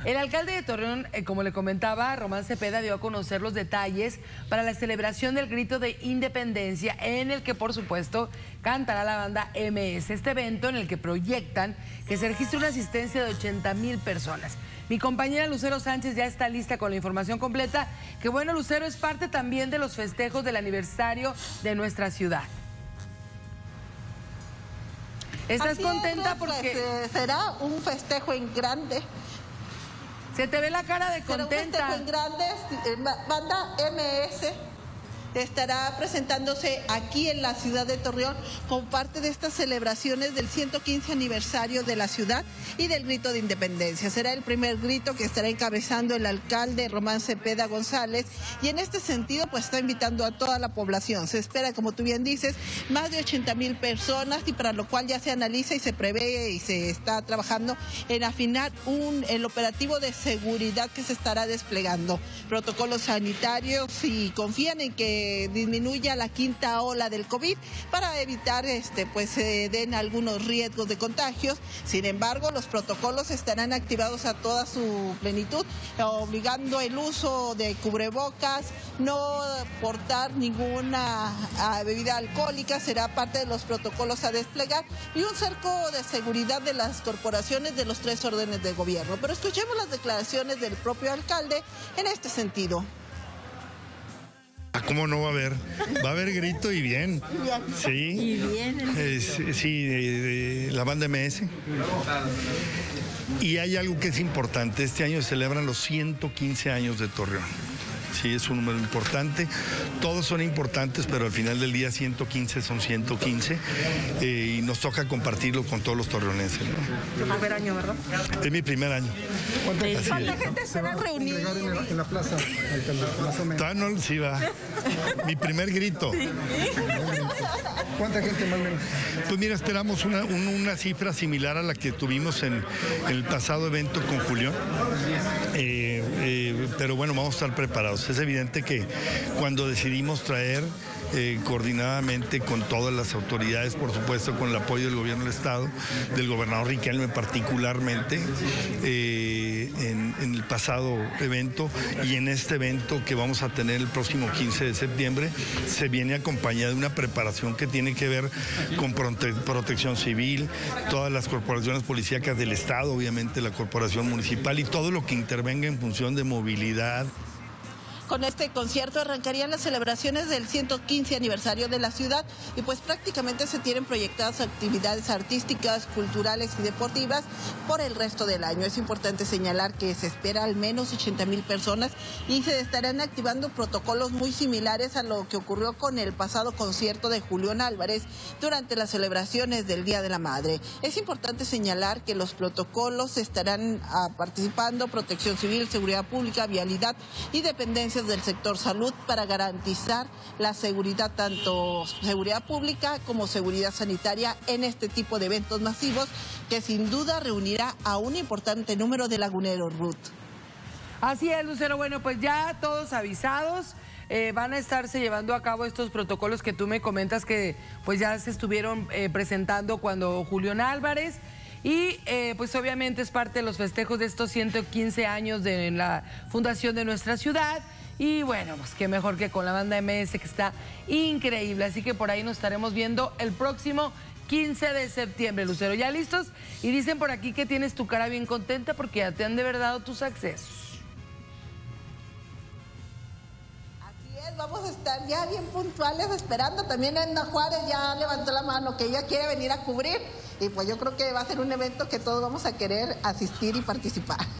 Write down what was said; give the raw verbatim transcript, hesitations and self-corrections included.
El alcalde de Torreón, eh, como le comentaba, Román Cepeda dio a conocer los detalles para la celebración del grito de independencia, en el que por supuesto cantará la banda eme ese, este evento en el que proyectan que se registre una asistencia de ochenta mil personas. Mi compañera Lucero Sánchez ya está lista con la información completa, que bueno, Lucero, es parte también de los festejos del aniversario de nuestra ciudad. ¿Estás Así contenta es, porque pues, será un festejo en grande? Se te ve la cara de contenta. Será un festejo en grande. Banda eme ese estará presentándose aquí en la ciudad de Torreón como parte de estas celebraciones del ciento quince aniversario de la ciudad y del grito de independencia. Será el primer grito que estará encabezando el alcalde Román Cepeda González, y en este sentido pues está invitando a toda la población. Se espera, como tú bien dices, más de ochenta mil personas, y para lo cual ya se analiza y se prevé y se está trabajando en afinar un, el operativo de seguridad que se estará desplegando. Protocolos sanitarios, y confían en que disminuya la quinta ola del COVID para evitar este pues se den algunos riesgos de contagios. Sin embargo, los protocolos estarán activados a toda su plenitud, obligando el uso de cubrebocas, no portar ninguna bebida alcohólica, será parte de los protocolos a desplegar, y un cerco de seguridad de las corporaciones de los tres órdenes de gobierno. Pero escuchemos las declaraciones del propio alcalde en este sentido. ¿Cómo no va a haber? Va a haber grito y bien. Sí. Y bien. Eh, sí, de, de la banda eme ese. Y hay algo que es importante. Este año se celebran los ciento quince años de Torreón. Sí, es un número importante. Todos son importantes, pero al final del día ciento quince son ciento quince. Eh, y nos toca compartirlo con todos los torreonenses, ¿no? Tu primer año, ¿verdad? Es mi primer año. ¿Cuánta, ¿Cuánta gente se va a reunir en la, en la plaza, alcalde? Más o menos. Todavía no, sí va. Mi primer grito. Sí. ¿Cuánta gente más o menos? Pues mira, esperamos una, un, una cifra similar a la que tuvimos en, en el pasado evento con Julián. Eh, eh, pero bueno, vamos a estar preparados. Es evidente que cuando decidimos traer eh, coordinadamente con todas las autoridades, por supuesto con el apoyo del gobierno del estado, del gobernador Riquelme particularmente, eh, en, en el pasado evento y en este evento que vamos a tener el próximo quince de septiembre, se viene acompañada de una preparación que tiene que ver con prote protección civil, todas las corporaciones policíacas del estado, obviamente la corporación municipal y todo lo que intervenga en función de movilidad. Con este concierto arrancarían las celebraciones del ciento quince aniversario de la ciudad, y pues prácticamente se tienen proyectadas actividades artísticas, culturales y deportivas por el resto del año. Es importante señalar que se espera al menos ochenta mil personas, y se estarán activando protocolos muy similares a lo que ocurrió con el pasado concierto de Julián Álvarez durante las celebraciones del Día de la Madre. Es importante señalar que los protocolos estarán ah, participando Protección Civil, Seguridad Pública, Vialidad y dependencias del sector salud para garantizar la seguridad, tanto seguridad pública como seguridad sanitaria, en este tipo de eventos masivos que sin duda reunirá a un importante número de laguneros, Ruth. Así es, Lucero. Bueno, pues ya todos avisados. Eh, van a estarse llevando a cabo estos protocolos que tú me comentas que pues ya se estuvieron eh, presentando cuando Julián Álvarez. Y eh, pues obviamente es parte de los festejos de estos ciento quince años de la fundación de nuestra ciudad. Y bueno, pues qué mejor que con la banda eme ese, que está increíble. Así que por ahí nos estaremos viendo el próximo quince de septiembre, Lucero. ¿Ya listos? Y dicen por aquí que tienes tu cara bien contenta porque ya te han de haber dado tus accesos. Así es, vamos a estar ya bien puntuales esperando. También Edna Juárez ya levantó la mano que ella quiere venir a cubrir. Y pues yo creo que va a ser un evento que todos vamos a querer asistir y participar.